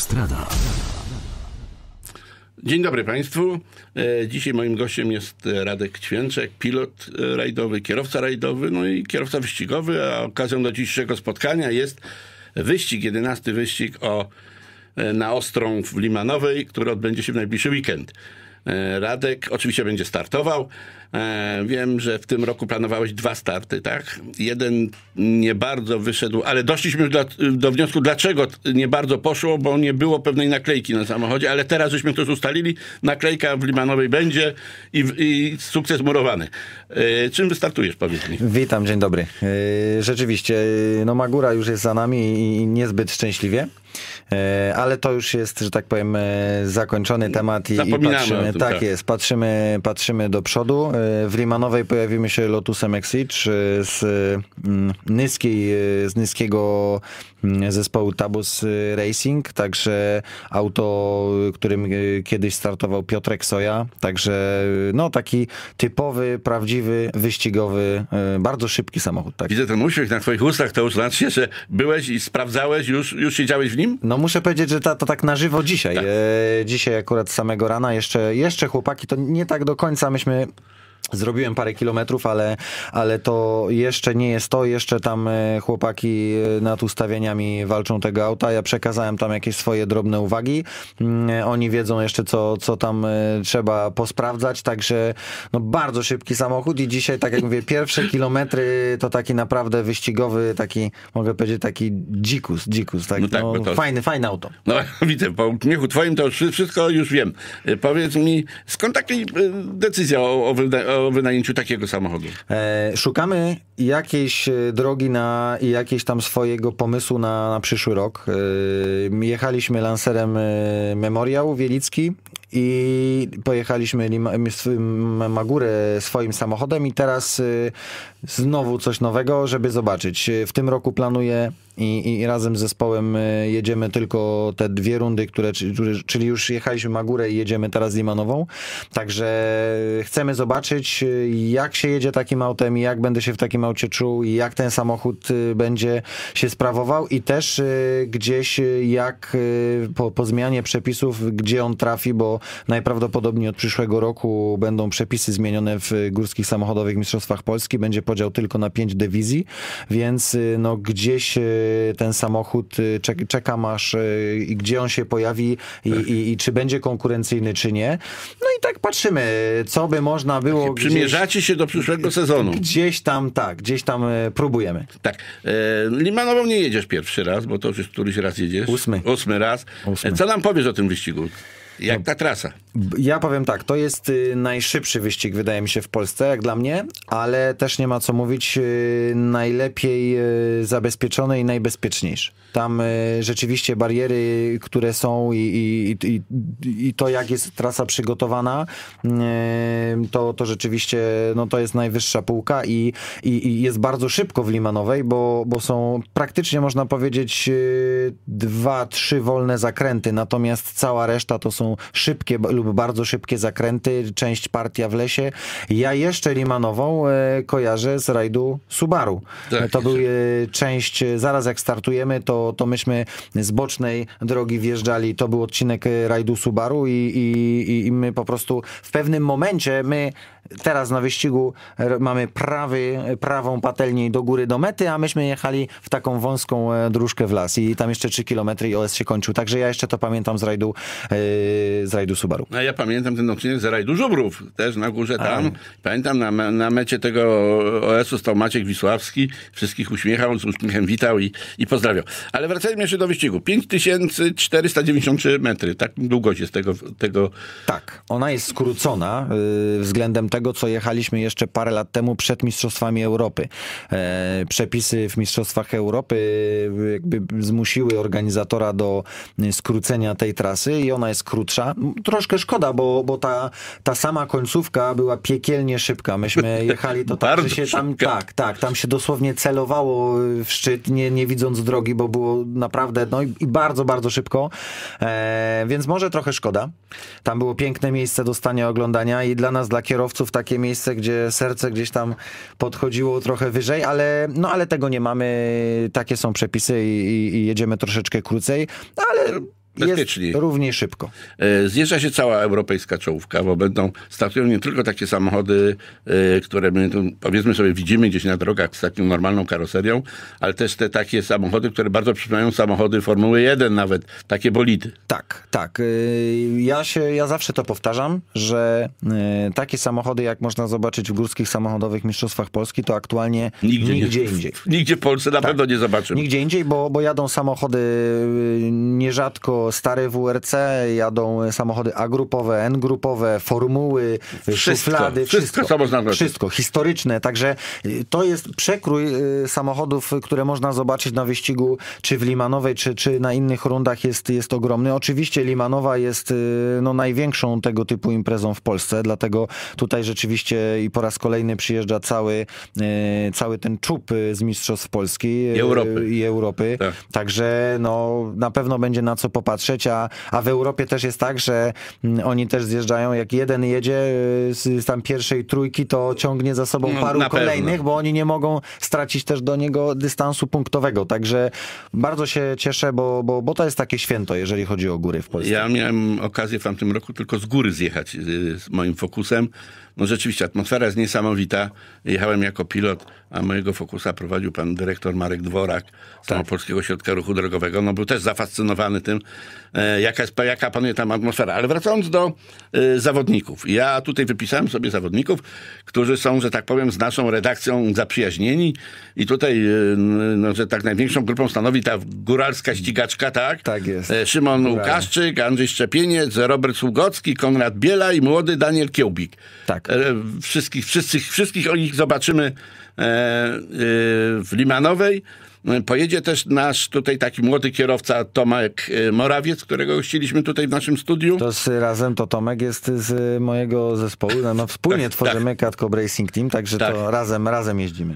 Autostrada. Dzień dobry Państwu. Dzisiaj moim gościem jest Radek Ćwięczek, pilot rajdowy, kierowca rajdowy, no i kierowca wyścigowy, a okazją do dzisiejszego spotkania jest wyścig, 11. wyścig na Ostrą w Limanowej, który odbędzie się w najbliższy weekend. Radek oczywiście będzie startował. Wiem, że w tym roku planowałeś 2 starty, tak? Jeden nie bardzo wyszedł, ale doszliśmy do wniosku, dlaczego nie bardzo poszło, bo nie było pewnej naklejki na samochodzie, ale teraz żeśmy to już ustalili, naklejka w Limanowej będzie i sukces murowany. Czym wystartujesz, powiedz mi? Witam, dzień dobry. Rzeczywiście, no Magura już jest za nami i niezbyt szczęśliwie. Ale to już jest, że tak powiem, zakończony temat i patrzymy, tym, tak jest, patrzymy do przodu. W Limanowej pojawimy się Lotusem Exige z niskiego zespołu Tabus Racing, także auto, którym kiedyś startował Piotrek Soja, także no taki typowy, prawdziwy, wyścigowy, bardzo szybki samochód. Tak. Widzę ten uśmiech na twoich ustach, to już znaczy, że byłeś i sprawdzałeś, już siedziałeś w nim? No muszę powiedzieć, że to tak na żywo dzisiaj. Tak. Dzisiaj akurat z samego rana jeszcze chłopaki, to nie tak do końca myśmy... Zrobiłem parę kilometrów, ale to jeszcze nie jest to. Jeszcze tam chłopaki nad ustawieniami walczą tego auta. Ja przekazałem tam jakieś swoje drobne uwagi. Oni wiedzą jeszcze, co tam trzeba posprawdzać. Także no, bardzo szybki samochód i dzisiaj, tak jak mówię, pierwsze kilometry to taki naprawdę wyścigowy, taki, mogę powiedzieć, taki dzikus. Tak? No tak, no, to... Fajne auto. No widzę, po uśmiechu twoim to wszystko już wiem. Powiedz mi, skąd taka decyzja o wynajęciu takiego samochodu? Szukamy jakiejś drogi i jakiegoś tam swojego pomysłu na przyszły rok. Jechaliśmy Lancerem Memoriał Wielicki i pojechaliśmy Magurę swoim samochodem i teraz znowu coś nowego, żeby zobaczyć. W tym roku planuję i razem z zespołem jedziemy tylko te 2 rundy, czyli już jechaliśmy Magurę i jedziemy teraz Limanową. Także chcemy zobaczyć, jak się jedzie takim autem, jak będę się w takim aucie czuł i jak ten samochód będzie się sprawował i też gdzieś jak po zmianie przepisów, gdzie on trafi, bo najprawdopodobniej od przyszłego roku będą przepisy zmienione w górskich samochodowych mistrzostwach Polski. Będzie podział tylko na 5 dywizji, więc no gdzieś ten samochód czekam aż i gdzie on się pojawi i czy będzie konkurencyjny, czy nie. No i tak patrzymy, co by można było... Przymierzacie się do przyszłego sezonu. Gdzieś tam próbujemy. Tak. Limanową nie jedziesz pierwszy raz, bo to już któryś raz jedziesz. 8 raz. 8. Co nam powiesz o tym wyścigu? Jak ta trasa? Ja powiem tak, to jest najszybszy wyścig, wydaje mi się, w Polsce, jak dla mnie, ale też nie ma co mówić, najlepiej zabezpieczony i najbezpieczniejszy. Tam rzeczywiście bariery, które są i to, jak jest trasa przygotowana, to rzeczywiście no, to jest najwyższa półka i jest bardzo szybko w Limanowej, bo są praktycznie, można powiedzieć, 2-3 wolne zakręty, natomiast cała reszta to są szybkie lub bardzo szybkie zakręty, część partia w lesie. Ja jeszcze Limanową kojarzę z rajdu Subaru. Tak, to był część, zaraz jak startujemy, to myśmy z bocznej drogi wjeżdżali, to był odcinek rajdu Subaru i my po prostu w pewnym momencie, my teraz na wyścigu mamy prawą patelnię do góry do mety, a myśmy jechali w taką wąską dróżkę w las i tam jeszcze 3 km i OS się kończył. Także ja jeszcze to pamiętam z rajdu Subaru. A ja pamiętam ten odcinek z rajdu Żubrów, też na górze tam. Pamiętam, na mecie tego OS-u stał Maciek Wisławski, wszystkich uśmiechał, z uśmiechem witał i pozdrawiał. Ale wracajmy jeszcze do wyścigu. 5493 metry, tak długość jest tego... Tak, ona jest skrócona względem tego, co jechaliśmy jeszcze parę lat temu przed Mistrzostwami Europy. Przepisy w Mistrzostwach Europy jakby zmusiły organizatora do skrócenia tej trasy i ona jest krótsza. Troszkę szkoda, bo ta sama końcówka była piekielnie szybka. Myśmy jechali to tak, że się tam, tam się dosłownie celowało w szczyt, nie widząc drogi, bo było naprawdę, no i bardzo, bardzo szybko. Więc może trochę szkoda. Tam było piękne miejsce do stania oglądania i dla nas, dla kierowców, takie miejsce, gdzie serce gdzieś tam podchodziło trochę wyżej, ale tego nie mamy. Takie są przepisy i jedziemy troszeczkę krócej, ale bezpieczniej. Jest równie szybko. Zjeżdża się cała europejska czołówka, bo startują nie tylko takie samochody, które my tu, powiedzmy sobie widzimy gdzieś na drogach z taką normalną karoserią, ale też te takie samochody, które bardzo przypominają samochody Formuły 1 nawet, takie bolidy. Tak. Ja zawsze to powtarzam, że takie samochody, jak można zobaczyć w górskich samochodowych mistrzostwach Polski, to aktualnie nigdzie indziej. Nigdzie w Polsce na pewno nie zobaczymy. Nigdzie indziej, bo jadą samochody nierzadko stare WRC, jadą samochody A-grupowe, N-grupowe, formuły, szuflady, wszystko, historyczne, także to jest przekrój samochodów, które można zobaczyć na wyścigu, czy w Limanowej, czy na innych rundach jest ogromny. Oczywiście Limanowa jest największą tego typu imprezą w Polsce, dlatego tutaj rzeczywiście i po raz kolejny przyjeżdża cały ten czub z Mistrzostw Polski i Europy. Tak. Także na pewno będzie na co popatrzeć, a w Europie też jest tak, że oni też zjeżdżają, jak jeden jedzie z tam pierwszej trójki, to ciągnie za sobą paru kolejnych, bo oni nie mogą stracić też do niego dystansu punktowego. Także bardzo się cieszę, bo to jest takie święto, jeżeli chodzi o góry w Polsce. Ja miałem okazję w tamtym roku tylko z góry zjechać z moim Focusem. Rzeczywiście, atmosfera jest niesamowita. Jechałem jako pilot, a mojego Focusa prowadził pan dyrektor Marek Dworak z Małopolskiego Ośrodka Ruchu Drogowego. Był też zafascynowany tym, jaka panuje tam atmosfera. Ale wracając do zawodników. Ja tutaj wypisałem sobie zawodników, którzy są, że tak powiem, z naszą redakcją zaprzyjaźnieni i tutaj, że tak największą grupą stanowi ta góralska ścigaczka, tak? Tak jest. Szymon Łukaszczyk, Andrzej Szczepieniec, Robert Sługocki, Konrad Biela i młody Daniel Kiełbik. Tak. Wszystkich o nich zobaczymy w Limanowej. Pojedzie też nasz tutaj taki młody kierowca Tomek Morawiec, którego gościliśmy tutaj w naszym studiu. To Tomek jest z mojego zespołu. Wspólnie tworzymy Catcop Racing Team, także to razem jeździmy.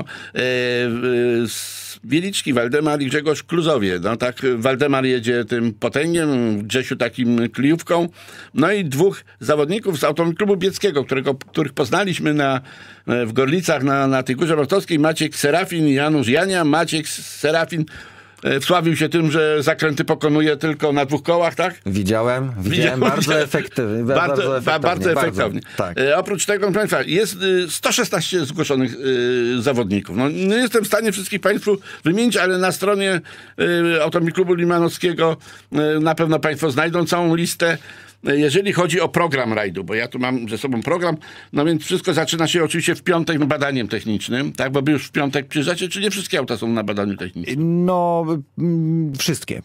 Wieliczki, Waldemar i Grzegorz Kluzowie. Waldemar jedzie tym potęgiem, Grzesiu takim kliówką. I dwóch zawodników z Autoklubu Bieckiego, których poznaliśmy w Gorlicach na tej Górze Mostowskiej. Maciek Serafin i Janusz Jania. Maciek Serafin wsławił się tym, że zakręty pokonuje tylko na 2 kołach, tak? Widziałem bardzo efektywnie. Bardzo efektownie. Tak. Oprócz tego, proszę Państwa, jest 116 zgłoszonych zawodników. Nie jestem w stanie wszystkich Państwu wymienić, ale na stronie Autoklubu Limanowskiego na pewno Państwo znajdą całą listę. Jeżeli chodzi o program rajdu, bo ja tu mam ze sobą program, więc wszystko zaczyna się oczywiście w piątek badaniem technicznym, tak? Bo wy już w piątek przyjeżdżacie, czy nie wszystkie auta są na badaniu technicznym? Wszystkie.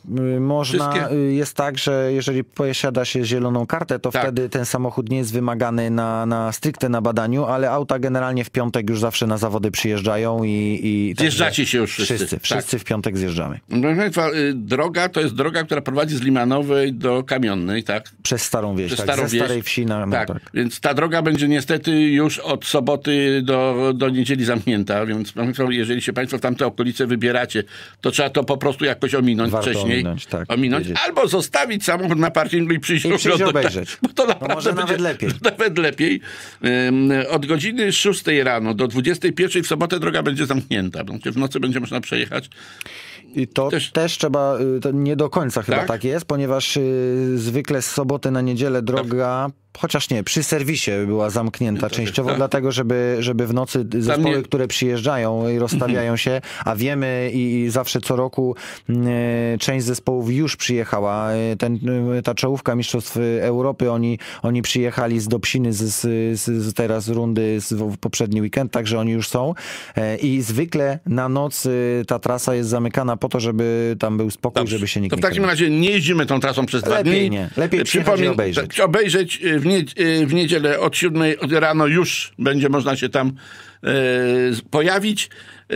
Jest tak, że jeżeli posiada się zieloną kartę, to wtedy ten samochód nie jest wymagany stricte na badaniu, ale auta generalnie w piątek już zawsze na zawody przyjeżdżają i zjeżdżacie się już wszyscy. Wszyscy w piątek zjeżdżamy. Proszę Państwa, droga to jest droga, która prowadzi z Limanowej do Kamionnej, tak? Przez Starą Wieś, ze Starej Wsi tak. Więc ta droga będzie niestety już od soboty do niedzieli zamknięta, więc jeżeli się Państwo w tamte okolice wybieracie, to trzeba to po prostu jakoś ominąć wcześniej. Ominąć, albo zostawić samochód na parkingu i przyjść obejrzeć. Bo to naprawdę może będzie nawet lepiej. Od godziny 6 rano do 21 w sobotę droga będzie zamknięta. W nocy będzie można przejechać. I to też trzeba, to nie do końca chyba tak jest, ponieważ zwykle z soboty na niedzielę droga, chociaż nie, przy serwisie była zamknięta częściowo, dlatego żeby w nocy zespoły, które przyjeżdżają i rozstawiają się, a wiemy i zawsze co roku część zespołów już przyjechała. Ta czołówka Mistrzostw Europy, oni przyjechali z Dobsiny z teraz rundy w poprzedni weekend, także oni już są i zwykle na noc ta trasa jest zamykana po to, żeby tam był spokój, żeby się nikt nie w takim razie nie jeździmy tą trasą przez 2 dni. Lepiej przyjechać i obejrzeć. Obejrzeć w niedzielę od 7 rano już będzie można się tam pojawić.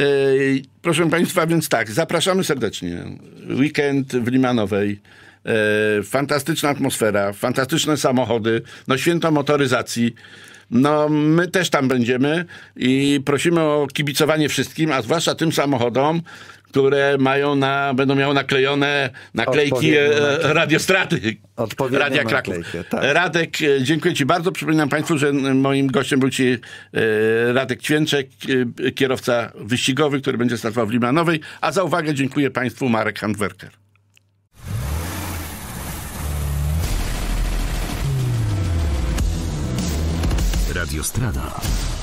Proszę Państwa, więc zapraszamy serdecznie. Weekend w Limanowej. Fantastyczna atmosfera, fantastyczne samochody, święto motoryzacji. My też tam będziemy i prosimy o kibicowanie wszystkim, a zwłaszcza tym samochodom, które będą miały naklejone naklejki radiostraty. Radia Kraków. Radek, dziękuję Ci bardzo. Przypominam Państwu, że moim gościem był Ci Radek Ćwięczek, kierowca wyścigowy, który będzie startował w Limanowej, a za uwagę dziękuję Państwu Marek Handwerker. Radiostrada.